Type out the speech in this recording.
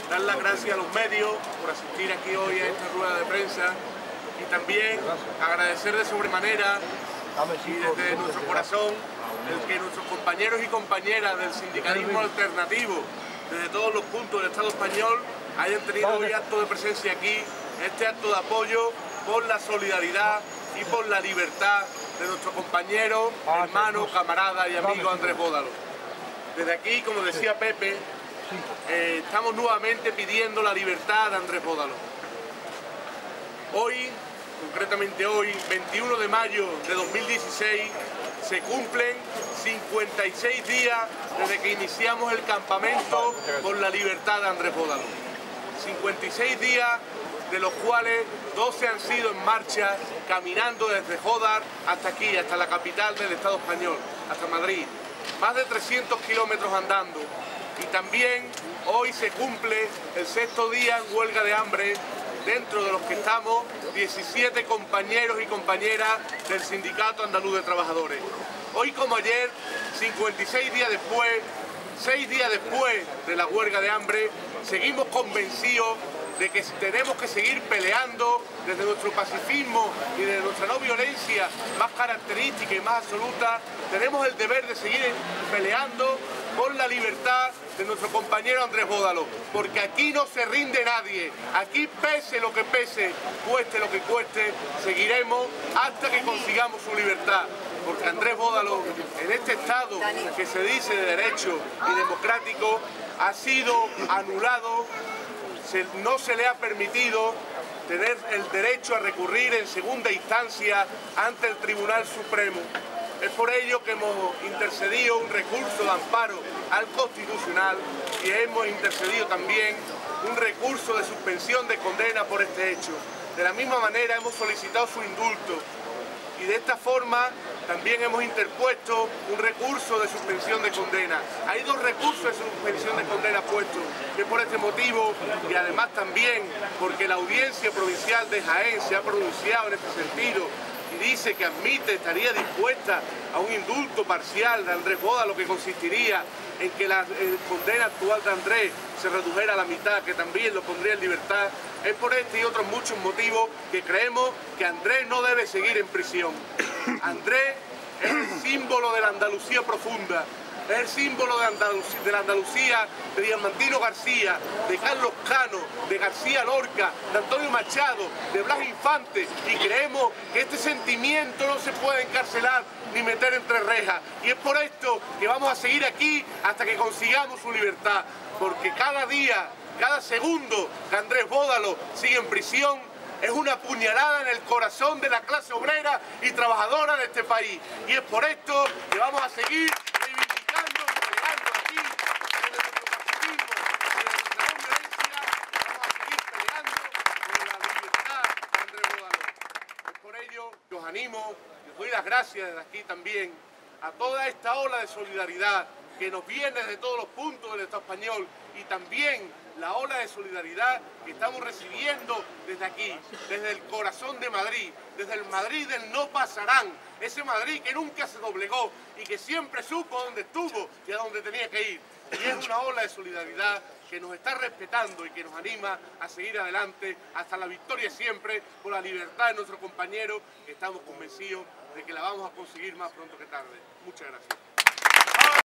dar las gracias a los medios por asistir aquí hoy a esta rueda de prensa y también agradecer de sobremanera y desde nuestro corazón el que nuestros compañeros y compañeras del sindicalismo alternativo desde todos los puntos del Estado español hayan tenido hoy acto de presencia aquí, este acto de apoyo por la solidaridad y por la libertad de nuestro compañero, hermano, camarada y amigo Andrés Bódalo. Desde aquí, como decía Pepe, estamos nuevamente pidiendo la libertad de Andrés Bódalo. Hoy, concretamente hoy, 21 de mayo de 2016, se cumplen 56 días desde que iniciamos el campamento por la libertad de Andrés Bódalo. 56 días de los cuales 12 han sido en marcha, caminando desde Jódar hasta aquí, hasta la capital del Estado español, hasta Madrid. Más de 300 kilómetros andando. Y también hoy se cumple el 6º día en huelga de hambre, dentro de los que estamos 17 compañeros y compañeras del Sindicato Andaluz de Trabajadores. Hoy como ayer, 56 días después, 6 días después de la huelga de hambre, seguimos convencidos de que tenemos que seguir peleando desde nuestro pacifismo y desde nuestra no violencia más característica y más absoluta. Tenemos el deber de seguir peleando por la libertad de nuestro compañero Andrés Bódalo, porque aquí no se rinde nadie, aquí pese lo que pese, cueste lo que cueste, seguiremos hasta que consigamos su libertad. Porque Andrés Bódalo, en este Estado que se dice de derecho y democrático, ha sido anulado, no se le ha permitido tener el derecho a recurrir en segunda instancia ante el Tribunal Supremo. Es por ello que hemos intercedido un recurso de amparo al Constitucional y hemos intercedido también un recurso de suspensión de condena por este hecho. De la misma manera hemos solicitado su indulto y de esta forma también hemos interpuesto un recurso de suspensión de condena. Hay 2 recursos de suspensión de condena puestos, que por este motivo y además también porque la Audiencia Provincial de Jaén se ha pronunciado en este sentido y dice que admite, estaría dispuesta a un indulto parcial de Andrés Bódalo, que consistiría en que la condena actual de Andrés se redujera a la mitad, que también lo pondría en libertad. Es por este y otros muchos motivos que creemos que Andrés no debe seguir en prisión. Andrés es el símbolo de la Andalucía profunda, es el símbolo de la Andalucía de Diamantino García, de Carlos Cano, de García Lorca, de Antonio Machado, de Blas Infante, y creemos que este sentimiento no se puede encarcelar ni meter entre rejas. Y es por esto que vamos a seguir aquí hasta que consigamos su libertad, porque cada día, cada segundo que Andrés Bódalo sigue en prisión es una puñalada en el corazón de la clase obrera y trabajadora de este país. Y es por esto que vamos a seguir reivindicando y peleando aquí desde nuestro pacifismo, desde nuestra no violencia, vamos a seguir peleando por la libertad de Andrés Bódalo. Es por ello que os animo, les doy las gracias desde aquí también a toda esta ola de solidaridad que nos viene de todos los puntos del Estado español y también la ola de solidaridad que estamos recibiendo desde aquí, desde el corazón de Madrid, desde el Madrid del no pasarán, ese Madrid que nunca se doblegó y que siempre supo dónde estuvo y a dónde tenía que ir. Y es una ola de solidaridad que nos está respetando y que nos anima a seguir adelante hasta la victoria siempre por la libertad de nuestro compañero, que estamos convencidos de que la vamos a conseguir más pronto que tarde. Muchas gracias.